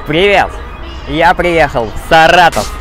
Привет! Я приехал в Саратов.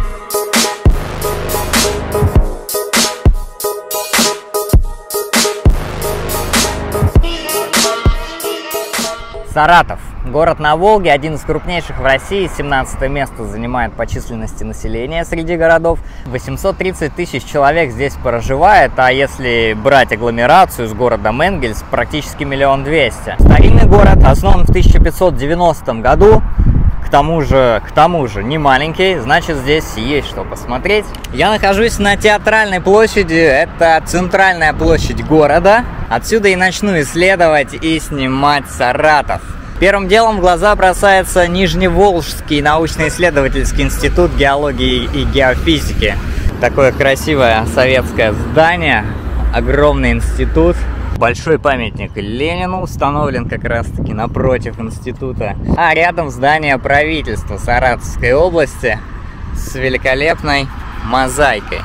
Саратов. Город на Волге, один из крупнейших в России, 17 место занимает по численности населения среди городов. 830 тысяч человек здесь проживает, а если брать агломерацию с городом Энгельс, практически 1 200 000. Старинный город основан в 1590 году. К тому же не маленький, значит здесь есть что посмотреть. Я нахожусь на Театральной площади, это центральная площадь города. Отсюда и начну исследовать и снимать Саратов. Первым делом в глаза бросается Нижневолжский научно-исследовательский институт геологии и геофизики. Такое красивое советское здание, огромный институт. Большой памятник Ленину установлен как раз-таки напротив института. А рядом здание правительства Саратовской области с великолепной мозаикой.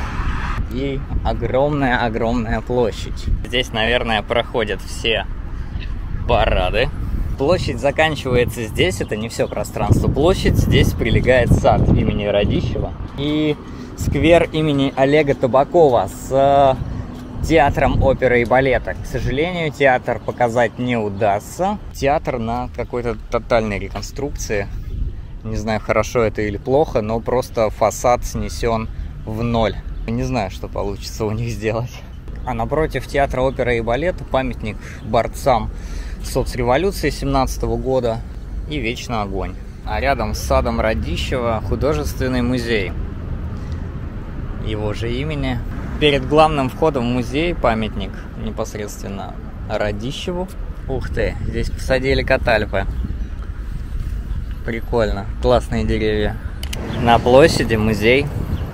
И огромная площадь. Здесь, наверное, проходят все парады. Площадь заканчивается здесь, это не все пространство. Площадь, здесь прилегает сад имени Радищева и сквер имени Олега Табакова с театром оперы и балета. К сожалению, театр показать не удастся. Театр на какой-то тотальной реконструкции. Не знаю, хорошо это или плохо, но просто фасад снесен в ноль. Не знаю, что получится у них сделать. А напротив театра оперы и балета памятник борцам соцреволюции 17 года и «Вечный огонь». А рядом с садом Радищева художественный музей его же имени. Перед главным входом в музей памятник непосредственно Радищеву. Ух ты, здесь посадили катальпы. Прикольно, классные деревья. На площади музей.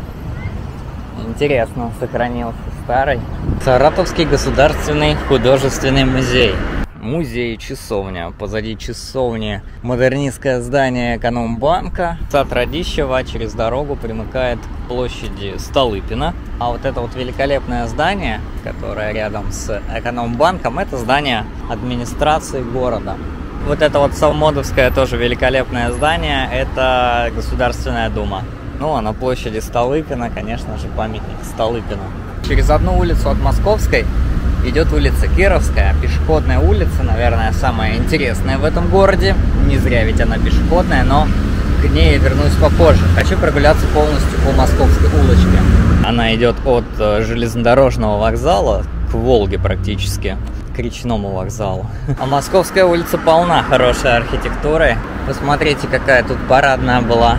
Интересно, сохранился старый Саратовский государственный художественный музей. Музей-часовня. Позади часовни модернистское здание Экономбанка. Сад Радищева через дорогу примыкает к площади Столыпина. А вот это вот великолепное здание, которое рядом с Экономбанком, это здание администрации города. Вот это вот Салмодовское тоже великолепное здание, это Государственная Дума. Ну а на площади Столыпина, конечно же, памятник Столыпину. Через одну улицу от Московской идет улица Кировская, пешеходная улица, наверное, самая интересная в этом городе. Не зря ведь она пешеходная, но к ней я вернусь попозже. Хочу прогуляться полностью по Московской улочке. Она идет от железнодорожного вокзала к Волге практически, к речному вокзалу. А Московская улица полна хорошей архитектурой. Посмотрите, какая тут парадная была.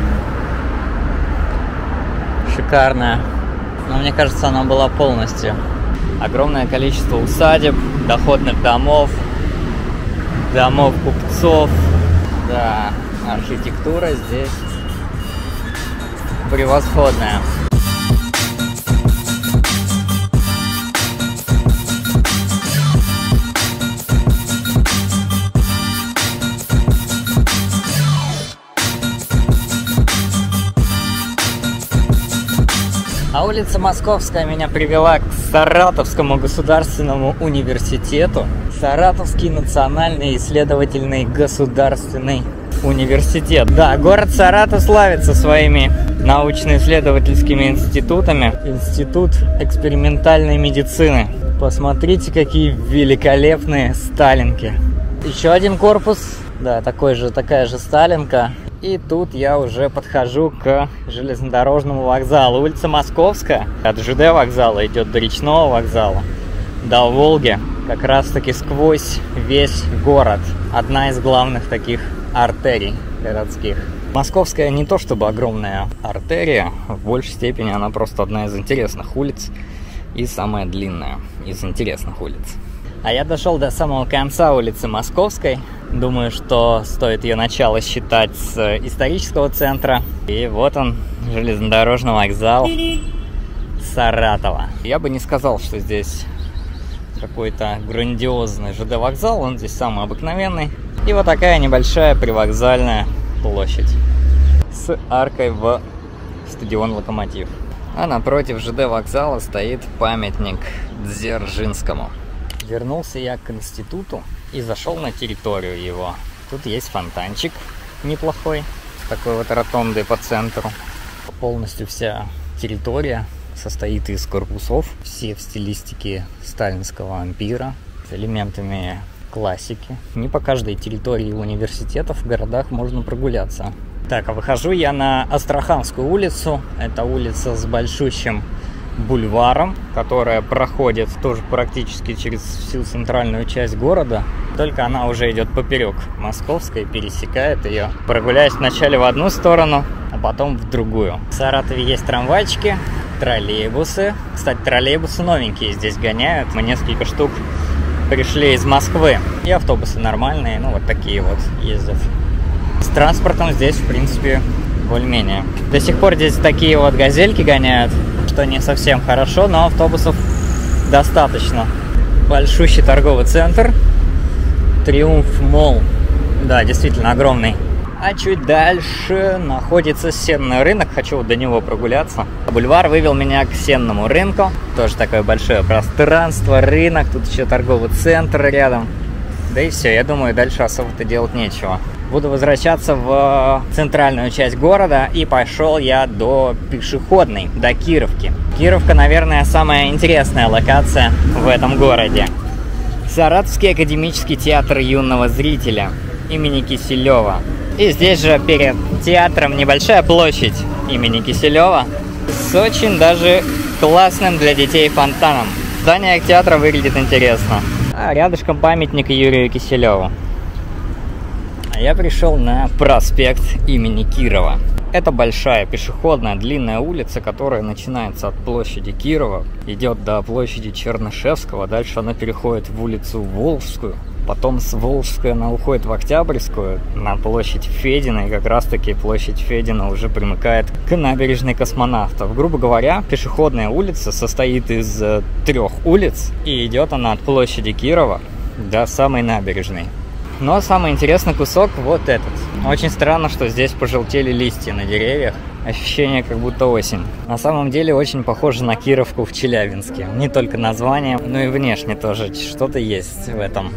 Шикарная. Но мне кажется, она была полностью. Огромное количество усадеб, доходных домов, домов купцов. Да, архитектура здесь превосходная. А улица Московская меня привела к Саратовскому государственному университету. Саратовский национальный исследовательный государственный университет. Да, город Саратов славится своими научно-исследовательскими институтами. Институт экспериментальной медицины. Посмотрите, какие великолепные сталинки. Еще один корпус. Да, такая же сталинка. И тут я уже подхожу к железнодорожному вокзалу. Улица Московская от ЖД вокзала идет до речного вокзала, до Волги, как раз таки сквозь весь город. Одна из главных таких артерий городских. Московская не то чтобы огромная артерия, в большей степени она просто одна из интересных улиц и самая длинная из интересных улиц. А я дошел до самого конца улицы Московской. Думаю, что стоит ее начало считать с исторического центра. И вот он, железнодорожный вокзал Саратова. Я бы не сказал, что здесь какой-то грандиозный ЖД-вокзал. Он здесь самый обыкновенный. И вот такая небольшая привокзальная площадь с аркой в стадион «Локомотив». А напротив ЖД-вокзала стоит памятник Дзержинскому. Вернулся я к институту и зашел на территорию его. Тут есть фонтанчик, неплохой, такой вот ротондой по центру. Полностью вся территория состоит из корпусов, все в стилистике сталинского ампира, с элементами классики. Не по каждой территории университетов в городах можно прогуляться. Так, а выхожу я на Астраханскую улицу. Это улица с большущим бульваром, которая проходит тоже практически через всю центральную часть города. Только она уже идет поперек Московской, пересекает ее. Прогуляюсь вначале в одну сторону, а потом в другую. В Саратове есть трамвайчики, троллейбусы. Кстати, троллейбусы новенькие здесь гоняют. Мы несколько штук пришли из Москвы. И автобусы нормальные, ну вот такие вот ездят. С транспортом здесь, в принципе, более-менее. До сих пор здесь такие вот газельки гоняют, что не совсем хорошо, но автобусов достаточно. Большущий торговый центр. Триумф Молл. Да, действительно огромный. А чуть дальше находится сенный рынок. Хочу вот до него прогуляться. Бульвар вывел меня к сенному рынку. Тоже такое большое пространство, рынок. Тут еще торговый центр рядом. Да и все, я думаю, дальше особо-то делать нечего. Буду возвращаться в центральную часть города. И пошел я до пешеходной, до Кировки. Кировка, наверное, самая интересная локация в этом городе. Саратовский академический театр юного зрителя имени Киселева. И здесь же перед театром небольшая площадь имени Киселева с очень даже классным для детей фонтаном. Здание театра выглядит интересно. А рядышком памятник Юрию Киселеву. А я пришел на проспект имени Кирова. Это большая пешеходная длинная улица, которая начинается от площади Кирова, идет до площади Чернышевского, дальше она переходит в улицу Волжскую, потом с Волжской она уходит в Октябрьскую, на площадь Федина, и как раз таки площадь Федина уже примыкает к набережной Космонавтов. Грубо говоря, пешеходная улица состоит из 3 улиц, и идет она от площади Кирова до самой набережной. Но самый интересный кусок вот этот. Очень странно, что здесь пожелтели листья на деревьях. Ощущение, как будто осень. На самом деле очень похоже на Кировку в Челябинске. Не только название, но и внешне тоже что-то есть в этом.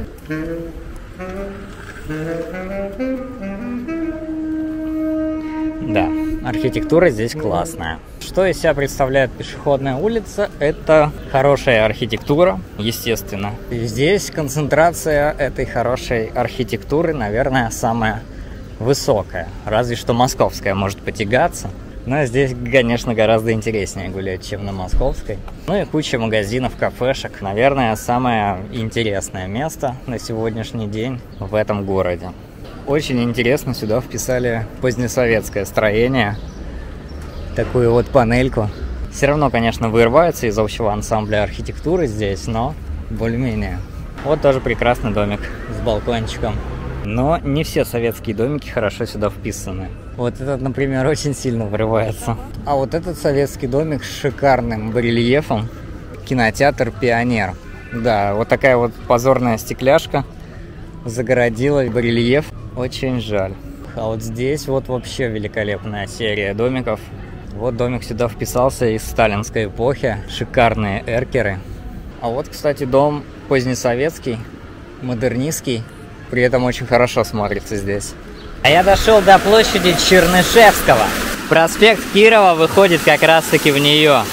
Да, архитектура здесь классная. Что из себя представляет пешеходная улица? Это хорошая архитектура, естественно. И здесь концентрация этой хорошей архитектуры, наверное, самая высокая. Разве что московская может потягаться. Но здесь, конечно, гораздо интереснее гулять, чем на Московской. Ну и куча магазинов, кафешек. Наверное, самое интересное место на сегодняшний день в этом городе. Очень интересно, сюда вписали позднесоветское строение. Такую вот панельку. Все равно, конечно, вырывается из общего ансамбля архитектуры здесь, но более-менее. Вот тоже прекрасный домик с балкончиком. Но не все советские домики хорошо сюда вписаны. Вот этот, например, очень сильно вырывается. А вот этот советский домик с шикарным барельефом. Кинотеатр «Пионер». Да, вот такая вот позорная стекляшка загородила барельеф. Очень жаль. А вот здесь вот вообще великолепная серия домиков. Вот домик сюда вписался из сталинской эпохи. Шикарные эркеры. А вот, кстати, дом позднесоветский, модернистский. При этом очень хорошо смотрится здесь. А я дошел до площади Чернышевского. Проспект Кирова выходит как раз-таки в нее.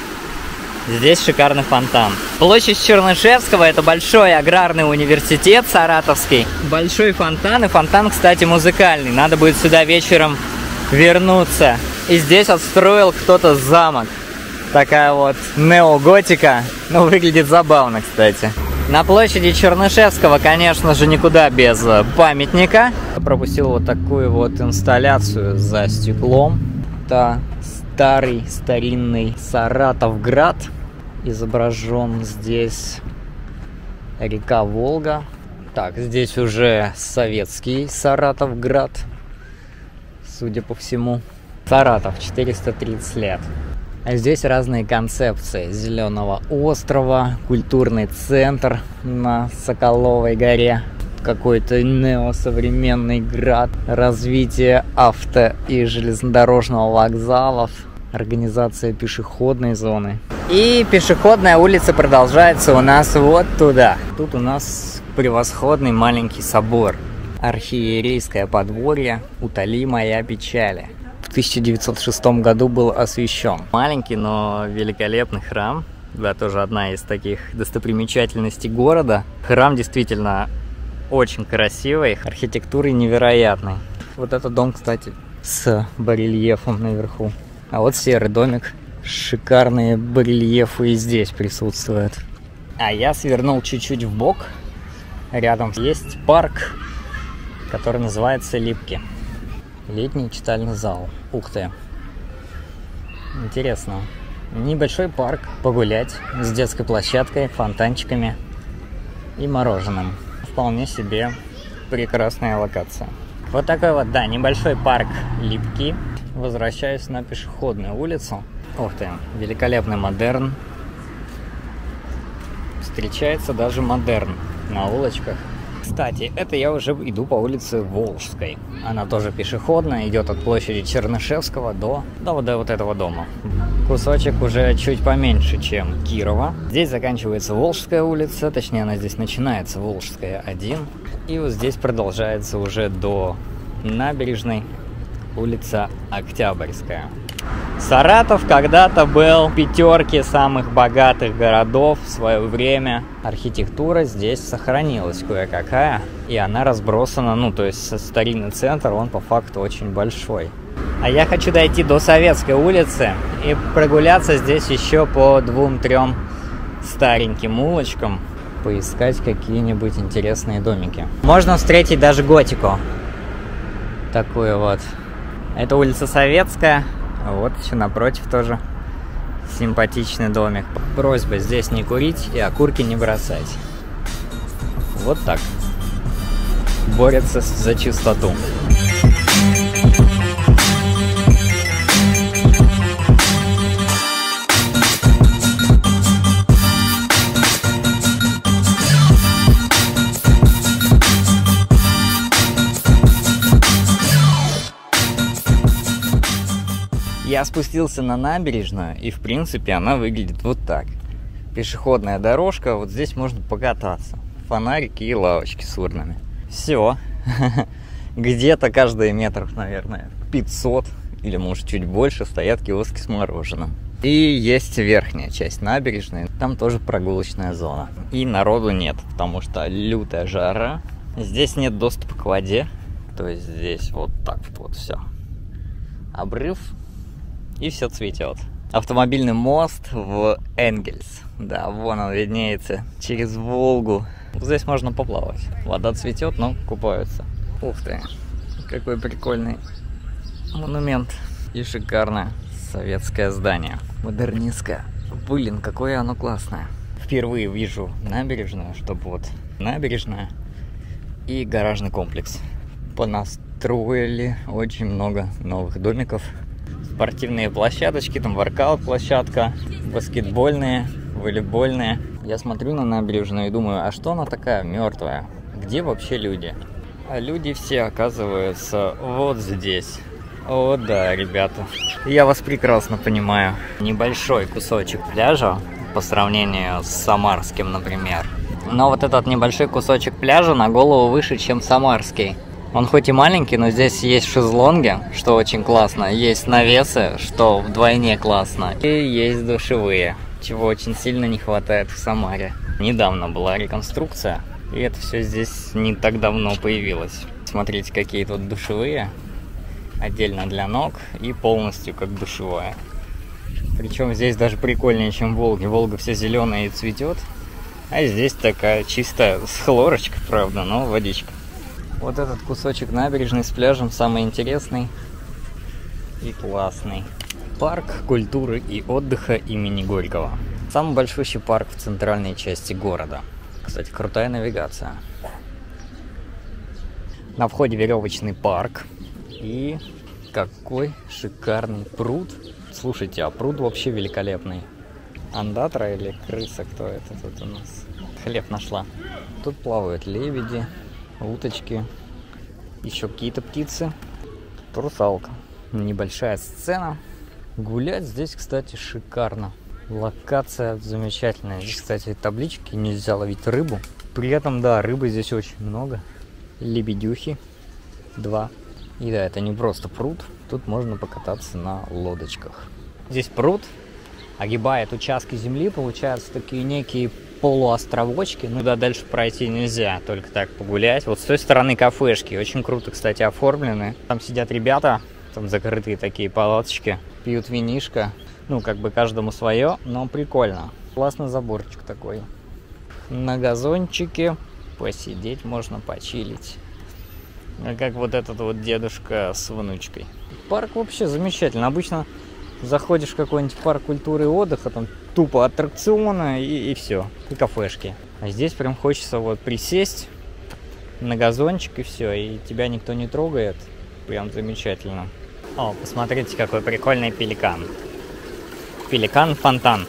Здесь шикарный фонтан. Площадь Чернышевского — это большой аграрный университет саратовский. Большой фонтан, и фонтан, кстати, музыкальный. Надо будет сюда вечером вернуться. И здесь отстроил кто-то замок. Такая вот неоготика. Ну, выглядит забавно, кстати. На площади Чернышевского, конечно же, никуда без памятника. Я пропустил вот такую вот инсталляцию за стеклом. Это старый, старинный Саратовград. Изображен здесь река Волга. Так, здесь уже советский Саратовград, судя по всему. Саратов, 430 лет. А здесь разные концепции. Зеленого острова, культурный центр на Соколовой горе, какой-то неосовременный град, развитие авто- и железнодорожного вокзалов, организация пешеходной зоны. И пешеходная улица продолжается у нас вот туда. Тут у нас превосходный маленький собор. Архиерейское подворье «Утоли моя печали». В 1906 году был освящен. Маленький, но великолепный храм. Да, тоже одна из таких достопримечательностей города. Храм действительно очень красивый, архитектурой невероятной. Вот этот дом, кстати, с барельефом наверху. А вот серый домик. Шикарные барельефы и здесь присутствуют. А я свернул чуть-чуть вбок. Рядом есть парк, который называется Липки. Летний читальный зал. Ух ты. Интересно. Небольшой парк, погулять с детской площадкой, фонтанчиками и мороженым. Вполне себе прекрасная локация. Вот такой вот, да, небольшой парк Липки. Возвращаюсь на пешеходную улицу. Ух ты, великолепный модерн. Встречается даже модерн на улочках. Кстати, это я уже иду по улице Волжской. Она тоже пешеходная, идет от площади Чернышевского до вот этого дома. Кусочек уже чуть поменьше, чем Кирова. Здесь заканчивается Волжская улица, точнее она здесь начинается, Волжская 1. И вот здесь продолжается уже до набережной улица Октябрьская. Саратов когда-то был в пятерке самых богатых городов в свое время. Архитектура здесь сохранилась кое-какая, и она разбросана, ну, то есть старинный центр, он по факту очень большой. А я хочу дойти до Советской улицы и прогуляться здесь еще по 2-3 стареньким улочкам, поискать какие-нибудь интересные домики. Можно встретить даже готику. Такую вот. Это улица Советская. Вот еще напротив тоже симпатичный домик. Просьба здесь не курить и окурки не бросать. Вот так. Борются за чистоту. Я спустился на набережную, и в принципе она выглядит вот так. Пешеходная дорожка, вот здесь можно покататься. Фонарики и лавочки с урнами. Все. Где-то каждые метров, наверное, 500 или может чуть больше стоят киоски с мороженым. И есть верхняя часть набережной, там тоже прогулочная зона. И народу нет, потому что лютая жара. Здесь нет доступа к воде, то есть здесь вот так вот все. Обрыв. И все цветет. Автомобильный мост в Энгельс. Да, вон он виднеется через Волгу. Здесь можно поплавать. Вода цветет, но купаются. Ух ты, какой прикольный монумент. И шикарное советское здание. Модернистское. Блин, какое оно классное. Впервые вижу набережную, чтобы вот набережная и гаражный комплекс. Понастроили очень много новых домиков. Спортивные площадочки, там воркаут-площадка, баскетбольные, волейбольные. Я смотрю на набережную и думаю, а что она такая мертвая? Где вообще люди? А люди все оказываются вот здесь. О да, ребята, я вас прекрасно понимаю. Небольшой кусочек пляжа по сравнению с Самарским, например. Но вот этот небольшой кусочек пляжа на голову выше, чем Самарский. Он хоть и маленький, но здесь есть шезлонги, что очень классно. Есть навесы, что вдвойне классно. И есть душевые, чего очень сильно не хватает в Самаре. Недавно была реконструкция, и это все здесь не так давно появилось. Смотрите, какие тут душевые. Отдельно для ног и полностью как душевая. Причем здесь даже прикольнее, чем в Волге. Волга вся зеленая и цветет. А здесь такая чистая, с хлорочкой, правда, но водичка. Вот этот кусочек набережной с пляжем самый интересный и классный. Парк культуры и отдыха имени Горького. Самый большущий парк в центральной части города. Кстати, крутая навигация. На входе веревочный парк. И какой шикарный пруд. Слушайте, а пруд вообще великолепный. Андатра или крыса, кто это тут у нас? Хлеб нашла. Тут плавают лебеди, уточки, еще какие-то птицы. Русалка. Небольшая сцена. Гулять здесь, кстати, шикарно. Локация замечательная. Здесь, кстати, таблички, нельзя ловить рыбу. При этом, да, рыбы здесь очень много. лебедюхи 2. И да, это не просто пруд, тут можно покататься на лодочках. Здесь пруд огибает участки земли, получаются такие некие полуостровочки. Ну да, дальше пройти нельзя, только так погулять. Вот с той стороны кафешки, очень круто, кстати, оформлены. Там сидят ребята, там закрытые такие палаточки, пьют винишко. Ну, как бы каждому свое, но прикольно. Классный заборчик такой. На газончике посидеть можно, почилить. Как вот этот вот дедушка с внучкой. Парк вообще замечательный. Обычно заходишь в какой-нибудь парк культуры и отдыха, там тупо аттракционы и все, и кафешки. А здесь прям хочется вот присесть на газончик и все, и тебя никто не трогает. Прям замечательно. О, посмотрите, какой прикольный пеликан. Пеликан-фонтан.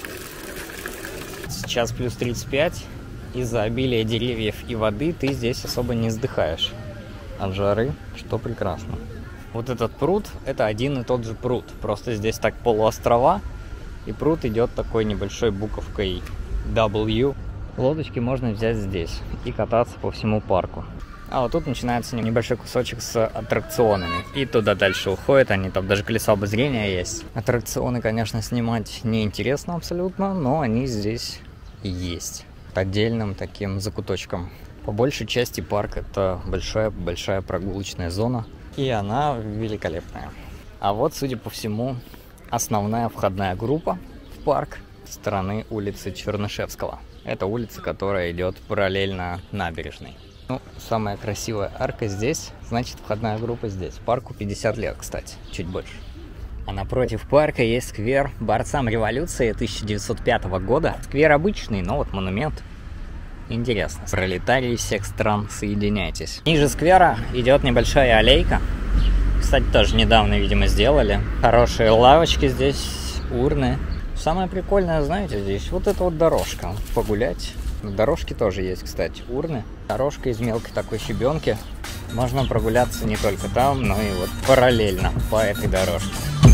Сейчас плюс 35. Из-за обилия деревьев и воды ты здесь особо не сдыхаешь от жары, что прекрасно. Вот этот пруд, это один и тот же пруд. Просто здесь так полуострова, и пруд идет такой небольшой буковкой W. Лодочки можно взять здесь и кататься по всему парку. А вот тут начинается небольшой кусочек с аттракционами. И туда дальше уходят они, там даже колесо обозрения есть. Аттракционы, конечно, снимать неинтересно абсолютно, но они здесь есть. Отдельным таким закуточком. По большей части парк это большая прогулочная зона. И она великолепная. А вот, судя по всему, основная входная группа в парк со стороны улицы Чернышевского. Это улица, которая идет параллельно набережной. Ну, самая красивая арка здесь, значит, входная группа здесь. Парку 50 лет, кстати, чуть больше. А напротив парка есть сквер борцам революции 1905 года. Сквер обычный, но вот монумент. Интересно. Пролетарии всех стран, соединяйтесь. Ниже сквера идет небольшая аллейка. Кстати, тоже недавно, видимо, сделали. Хорошие лавочки здесь, урны. Самое прикольное, знаете, здесь вот эта вот дорожка. Погулять. На дорожке тоже есть, кстати, урны. Дорожка из мелкой такой щебенки. Можно прогуляться не только там, но и вот параллельно по этой дорожке.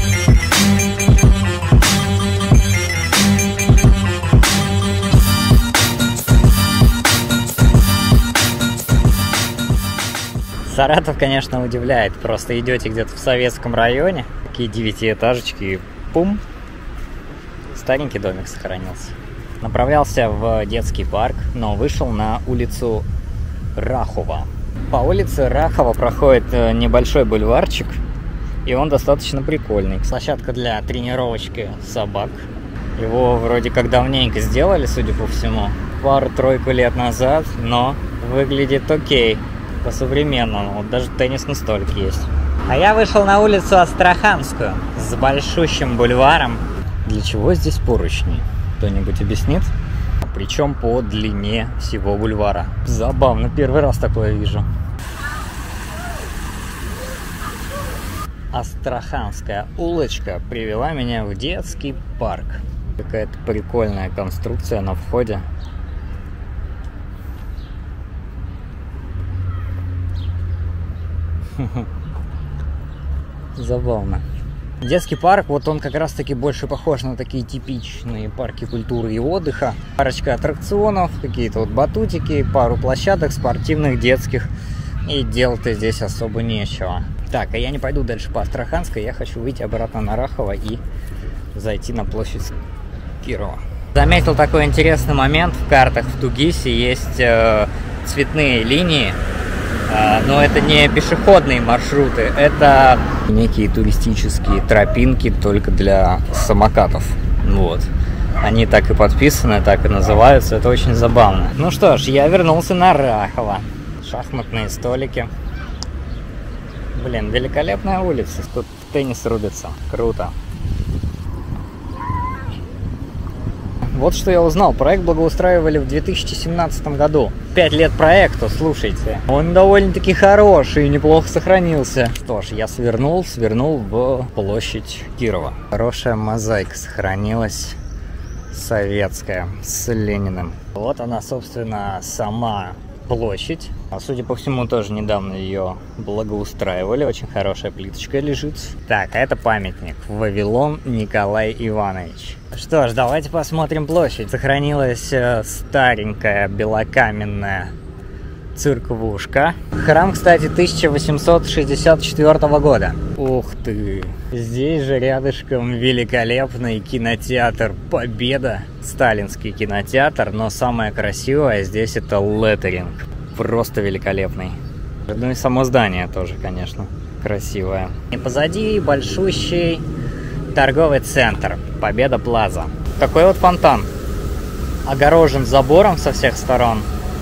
Саратов, конечно, удивляет. Просто идете где-то в советском районе, такие 9-этажечки, и пум, старенький домик сохранился. Направлялся в детский парк, но вышел на улицу Рахова. По улице Рахова проходит небольшой бульварчик, и он достаточно прикольный. Площадка для тренировочки собак. Его вроде как давненько сделали, судя по всему, пару-тройку лет назад, но выглядит окей. По-современному, вот даже теннисный столик есть. А я вышел на улицу Астраханскую с большущим бульваром. Для чего здесь поручни? Кто-нибудь объяснит? Причем по длине всего бульвара. Забавно, первый раз такое вижу. Астраханская улочка привела меня в детский парк. Какая-то прикольная конструкция на входе. Забавно. Детский парк, вот он как раз таки больше похож на такие типичные парки культуры и отдыха. Парочка аттракционов, какие-то вот батутики, пару площадок спортивных, детских. И делать-то здесь особо нечего. Так, а я не пойду дальше по Астраханской, я хочу выйти обратно на Рахова и зайти на площадь Кирова. Заметил такой интересный момент: в картах в Тугисе есть цветные линии. Но это не пешеходные маршруты, это некие туристические тропинки только для самокатов. Вот. Они так и подписаны, так и называются. Это очень забавно. Ну что ж, я вернулся на Рахова. Шахматные столики. Блин, великолепная улица. Тут теннис рубится. Круто. Вот что я узнал. Проект благоустраивали в 2017 году. 5 лет проекту, слушайте. Он довольно-таки хороший и неплохо сохранился. Что ж, я свернул в площадь Кирова. Хорошая мозаика сохранилась. Советская, с Лениным. Вот она, собственно, сама площадь. Судя по всему, тоже недавно ее благоустраивали. Очень хорошая плиточка лежит. Так, а это памятник. Вавилон Николай Иванович. Что ж, давайте посмотрим площадь. Сохранилась старенькая белокаменная церквушка. Храм, кстати, 1864 года. Ух ты! Здесь же рядышком великолепный кинотеатр «Победа». Сталинский кинотеатр, но самое красивое здесь это леттеринг. Просто великолепный. Ну и само здание тоже, конечно, красивое. И позади большущий торговый центр «Победа Плаза». Такой вот фонтан. Огорожен забором со всех сторон.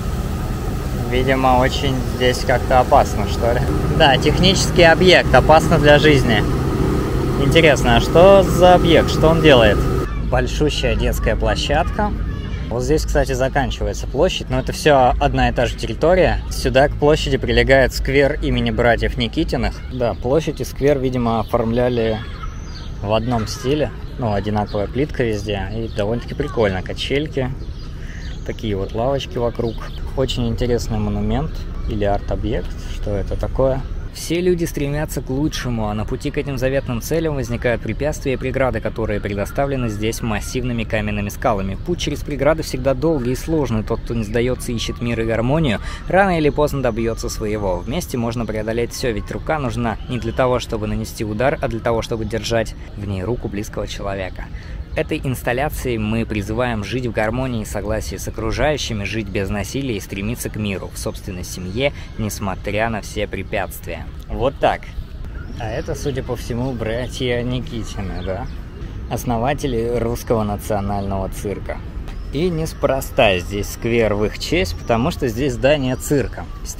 Видимо, очень здесь как-то опасно, что ли. Да, технический объект, опасно для жизни. Интересно, а что за объект, что он делает? Большущая детская площадка. Вот здесь, кстати, заканчивается площадь, но это все одна и та же территория. Сюда к площади прилегает сквер имени братьев Никитиных. Да, площадь и сквер, видимо, оформляли в одном стиле. Ну, одинаковая плитка везде. И довольно-таки прикольно. Качельки. Такие вот лавочки вокруг. Очень интересный монумент или арт-объект. Что это такое? Все люди стремятся к лучшему, а на пути к этим заветным целям возникают препятствия и преграды, которые предоставлены здесь массивными каменными скалами. Путь через преграды всегда долгий и сложный. Тот, кто не сдается и ищет мир и гармонию, рано или поздно добьется своего. Вместе можно преодолеть все, ведь рука нужна не для того, чтобы нанести удар, а для того, чтобы держать в ней руку близкого человека. Этой инсталляцией мы призываем жить в гармонии и согласии с окружающими, жить без насилия и стремиться к миру в собственной семье, несмотря на все препятствия. Вот так. А это, судя по всему, братья Никитины, да? Основатели Русского национального цирка. И неспроста здесь сквер в их честь, потому что здесь здание цирка. С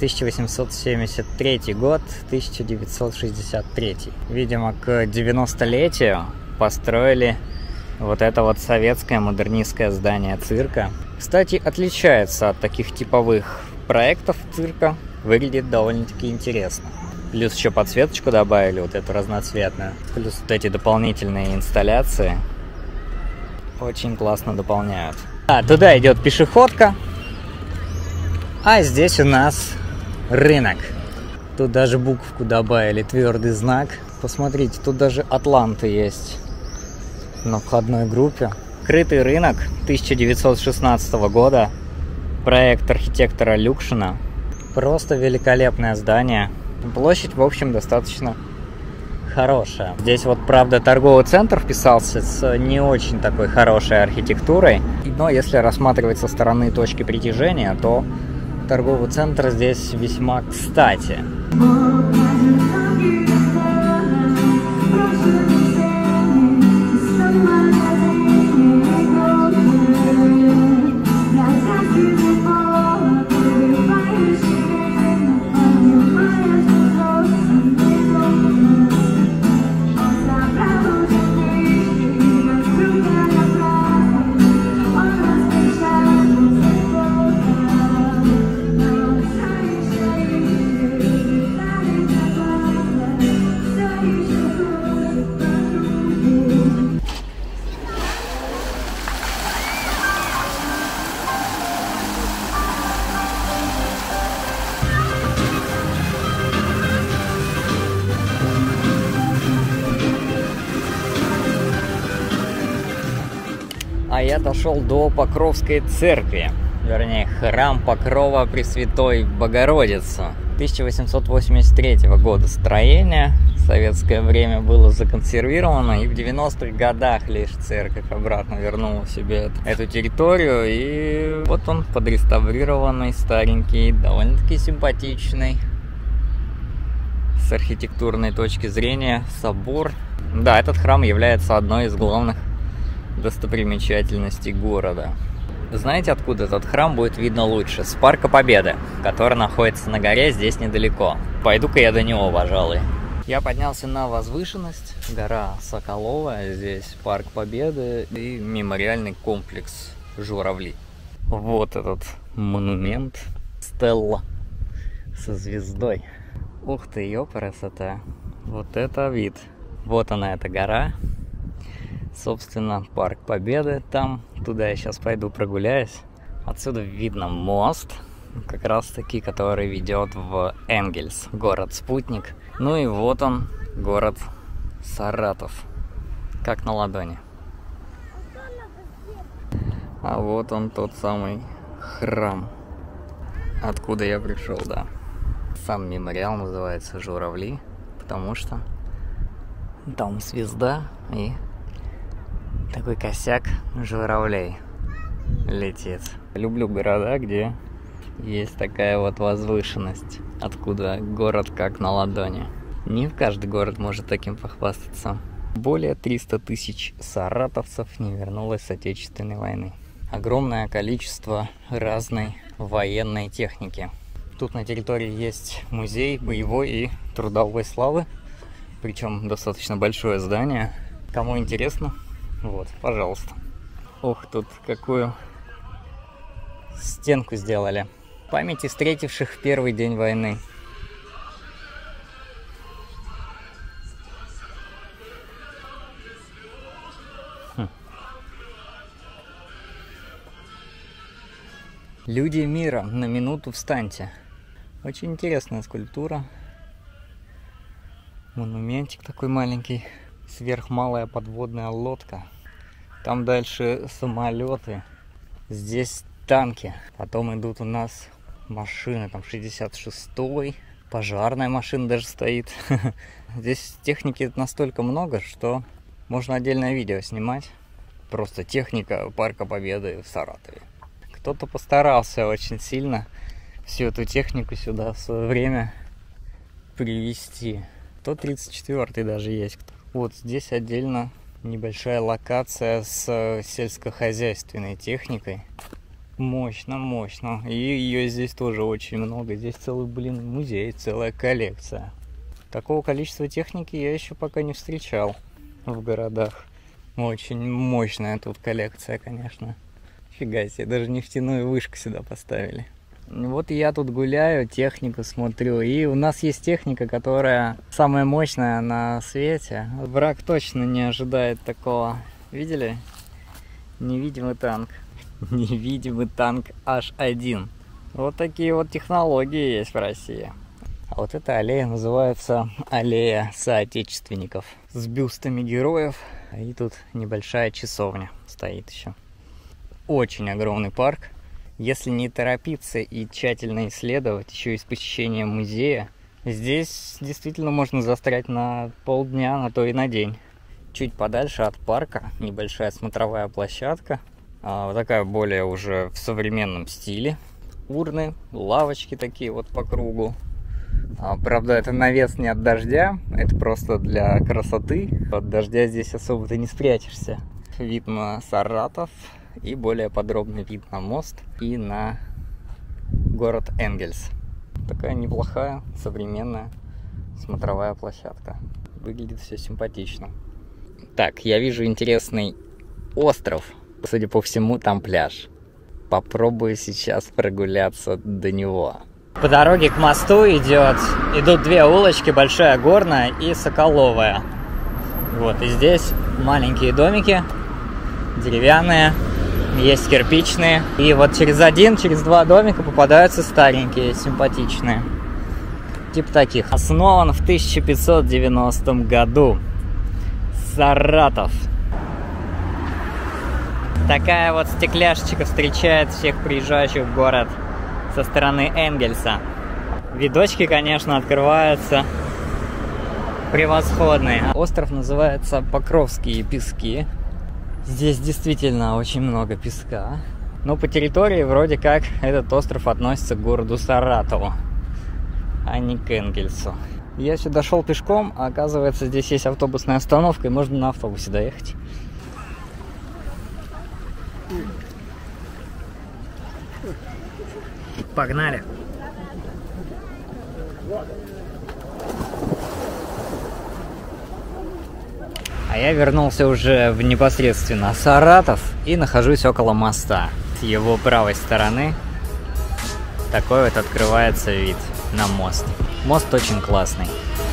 1873 год, 1963. Видимо, к 90-летию построили вот это вот советское модернистское здание цирка. Кстати, отличается от таких типовых проектов цирка. Выглядит довольно-таки интересно. Плюс еще подсветочку добавили, вот эту разноцветную. Плюс вот эти дополнительные инсталляции. Очень классно дополняют. Туда идет пешеходка. А здесь у нас рынок. Тут даже буковку добавили, твердый знак. Посмотрите, тут даже атланты есть на входной группе. Крытый рынок 1916 года. Проект архитектора Люкшина. Просто великолепное здание. Площадь, в общем, достаточно хорошая. Здесь вот, правда, торговый центр вписался с не очень такой хорошей архитектурой. Но если рассматривать со стороны точки притяжения, то торговый центр здесь весьма кстати. А я дошел до Покровской церкви, вернее, храм Покрова Пресвятой Богородицы. 1883 года строения, в советское время было законсервировано, и в 90-х годах лишь церковь обратно вернула себе эту территорию. И вот он, подреставрированный, старенький, довольно-таки симпатичный, с архитектурной точки зрения, собор. Да, этот храм является одной из главных достопримечательностей города. Знаете, откуда этот храм будет видно лучше? С Парка Победы, который находится на горе здесь недалеко. Пойду-ка я до него, пожалуй. Я поднялся на возвышенность, гора Соколова, здесь Парк Победы и мемориальный комплекс Журавли. Вот этот монумент, стелла со звездой. Ух ты, ёпарасота. Вот это вид. Вот она, эта гора. Собственно, Парк Победы там. Туда я сейчас пойду прогуляюсь. Отсюда видно мост, как раз таки, который ведет в Энгельс, город-спутник. Ну и вот он, город Саратов, как на ладони. А вот он, тот самый храм. откуда я пришел, да. Сам мемориал называется «Журавли», потому что там звезда и такой косяк журавлей летит. Люблю города, где есть такая вот возвышенность, откуда город как на ладони. Не каждый город может таким похвастаться. Более 300 тысяч саратовцев не вернулось с Отечественной войны. Огромное количество разной военной техники. Тут на территории есть музей боевой и трудовой славы, причем достаточно большое здание. Кому интересно, вот, пожалуйста. Ох, тут какую стенку сделали. Памяти встретивших в первый день войны. Люди мира, на минуту встаньте. Очень интересная скульптура. Монументик такой маленький. Сверхмалая подводная лодка. Там дальше самолеты. Здесь танки. Потом идут у нас машины. Там 66-й. Пожарная машина даже стоит. Здесь техники настолько много, что можно отдельное видео снимать. Просто техника Парка Победы в Саратове. Кто-то постарался очень сильно всю эту технику сюда в свое время привезти. 134-й даже есть. Вот здесь отдельно небольшая локация с сельскохозяйственной техникой. Мощно, мощно. И ее здесь тоже очень много. Здесь целый, музей, целая коллекция. Такого количества техники я еще пока не встречал в городах. Очень мощная тут коллекция, конечно. Фига себе, даже нефтяную вышку сюда поставили. Вот я тут гуляю, технику смотрю, и у нас есть техника, которая самая мощная на свете. Враг точно не ожидает такого. Видели? Невидимый танк. Невидимый танк H1. Вот такие вот технологии есть в России. А вот эта аллея называется аллея соотечественников. С бюстами героев. И тут небольшая часовня стоит еще. Очень огромный парк. Если не торопиться и тщательно исследовать, еще и с посещением музея, здесь действительно можно застрять на полдня, на то и на день. Чуть подальше от парка небольшая смотровая площадка. Вот такая более уже в современном стиле. Урны, лавочки такие вот по кругу. Правда, это навес не от дождя, это просто для красоты. От дождя здесь особо ты не спрячешься. Вид на Саратов. И более подробный вид на мост и на город Энгельс. Такая неплохая, современная смотровая площадка. Выглядит все симпатично. Так, я вижу интересный остров. Судя по всему, там пляж. Попробую сейчас прогуляться до него. По дороге к мосту идут две улочки, Большая Горная и Соколовая. Вот, и здесь маленькие домики, деревянные. Есть кирпичные. И вот через два домика попадаются старенькие, симпатичные. Типа таких. Основан в 1590 году. Саратов. Такая вот стекляшечка встречает всех приезжающих в город со стороны Энгельса. Видочки, конечно, открываются превосходные. Остров называется Покровские пески. Здесь действительно очень много песка. Но по территории вроде как этот остров относится к городу Саратову, а не к Энгельсу. Я сюда шел пешком, а оказывается здесь есть автобусная остановка, и можно на автобусе доехать. Погнали! А я вернулся уже в непосредственно Саратов и нахожусь около моста. С его правой стороны такой вот открывается вид на мост. Мост очень классный.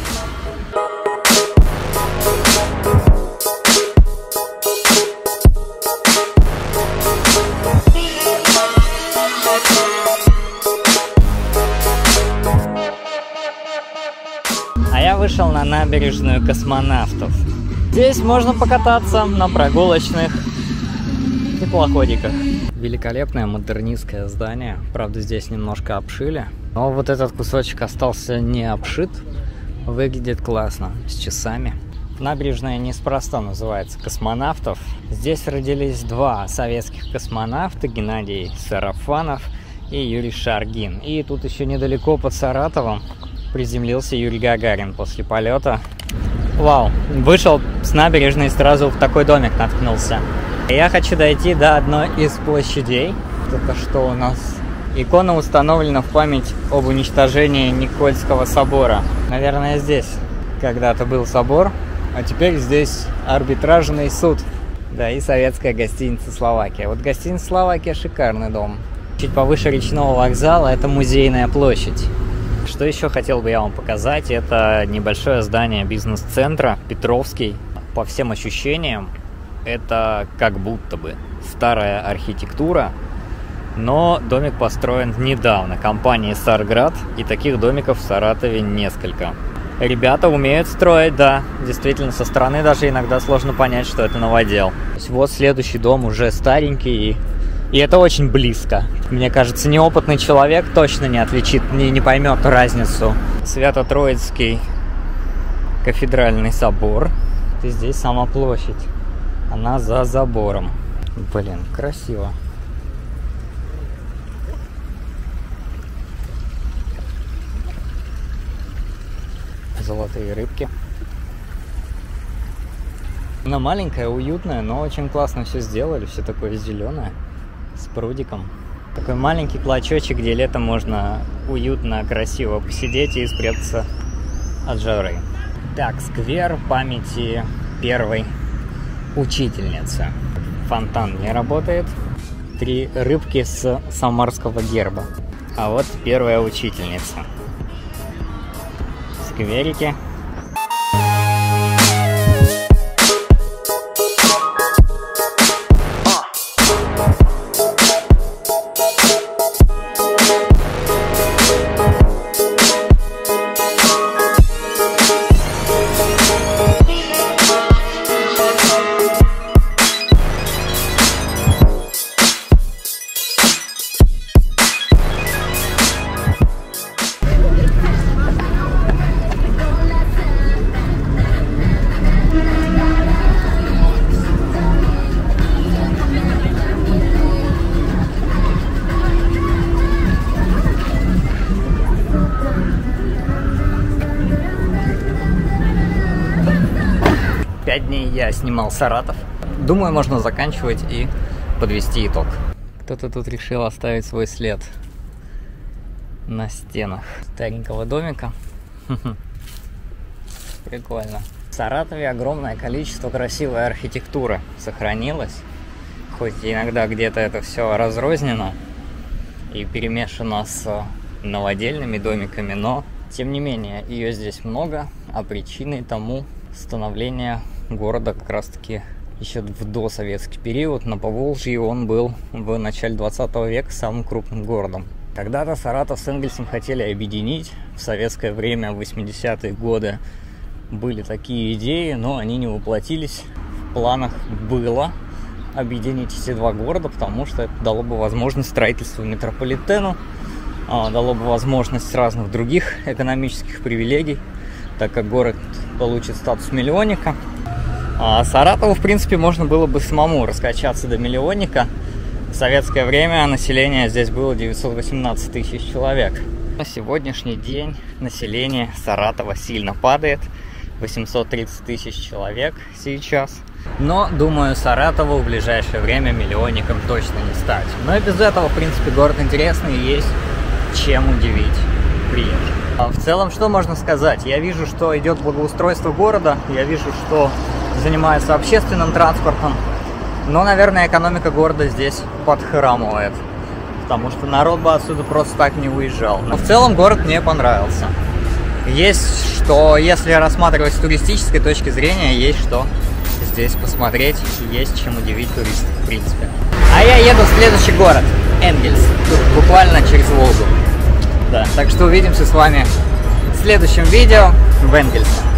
А я вышел на набережную Космонавтов. Здесь можно покататься на прогулочных Теплоходиках. Великолепное модернистское здание. Правда, здесь немножко обшили. Но вот этот кусочек остался не обшит. Выглядит классно, с часами. Набережная неспроста называется «Космонавтов». Здесь родились два советских космонавта, Геннадий Сарафанов и Юрий Шаргин. И тут еще недалеко под Саратовом приземлился Юрий Гагарин после полета. Вау, вышел с набережной и сразу в такой домик наткнулся. Я хочу дойти до одной из площадей. Это что у нас? Икона установлена в память об уничтожении Никольского собора. Наверное, здесь когда-то был собор, а теперь здесь арбитражный суд. Да, и советская гостиница «Словакия». Вот гостиница «Словакия» — шикарный дом. Чуть повыше речного вокзала — это Музейная площадь. Что еще хотел бы я вам показать, это небольшое здание бизнес-центра Петровский. По всем ощущениям, это как будто бы старая архитектура, но домик построен недавно компанией «Сарград», и таких домиков в Саратове несколько. Ребята умеют строить, да, действительно, со стороны даже иногда сложно понять, что это новодел. То есть вот следующий дом уже старенький, и это очень близко. Мне кажется, неопытный человек точно не отличит, не поймет разницу. Свято-Троицкий кафедральный собор. И здесь сама площадь. Она за забором. Блин, красиво. Золотые рыбки. Она маленькая, уютная, но очень классно все сделали. Все такое зеленое, с прудиком. Такой маленький клочочек, где летом можно уютно, красиво посидеть и спрятаться от жары. Так, сквер памяти первой учительницы. Фонтан не работает. 3 рыбки с самарского герба. А вот первая учительница. Скверики. Я снимал Саратов. Думаю, можно заканчивать и подвести итог. Кто-то тут решил оставить свой след на стенах старенького домика. Прикольно. В Саратове огромное количество красивой архитектуры сохранилось. Хоть иногда где-то это все разрознено и перемешано с новодельными домиками, но тем не менее ее здесь много, а причиной тому становление города как раз-таки еще в досоветский период. На Поволжье он был в начале 20 века самым крупным городом. Когда-то Саратов с Энгельсом хотели объединить. В советское время, в 80-е годы, были такие идеи, но они не воплотились. В планах было объединить эти два города, потому что это дало бы возможность строительству метрополитену, дало бы возможность разных других экономических привилегий, так как город получит статус миллионника. А Саратову, в принципе, можно было бы самому раскачаться до миллионника. В советское время население здесь было 918 тысяч человек. На сегодняшний день население Саратова сильно падает. 830 тысяч человек сейчас. Но, думаю, Саратову в ближайшее время миллионником точно не стать. Но и без этого, в принципе, город интересный и есть чем удивить приезжих. В целом, что можно сказать? Я вижу, что идет благоустройство города, я вижу, что занимается общественным транспортом, но, наверное, экономика города здесь подхрамывает, потому что народ бы отсюда просто так не уезжал. Но в целом город мне понравился. Есть что, если рассматривать с туристической точки зрения, есть что здесь посмотреть, есть чем удивить туристов, в принципе. А я еду в следующий город, Энгельс, тут буквально через Волгу. Да, так что увидимся с вами в следующем видео в Энгельсе.